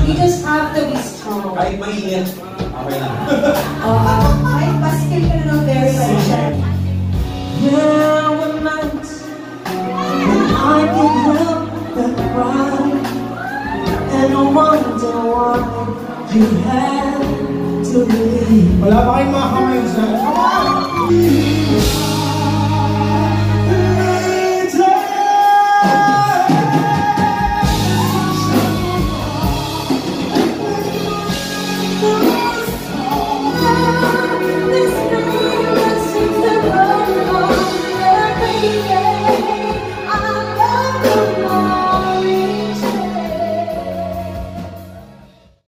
You just have to be strong. Kahit mainit, okay lang. Kahit baskil ka na ng very patient. There were nights when I could help but cry, and I wonder why you had to leave. Wala pa kayong mga kamay sa... Come on!